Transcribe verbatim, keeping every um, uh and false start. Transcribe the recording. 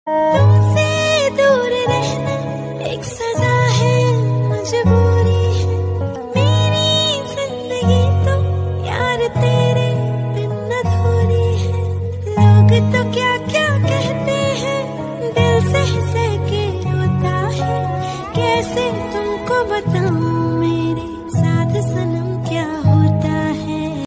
तुमसे दूर रहना एक सजा है, मजबूरी है मेरी जिंदगी तो यार तेरे बिन अधूरी है। लोग तो क्या क्या कहते हैं, दिल से सह के रोता है, कैसे तुमको बताऊं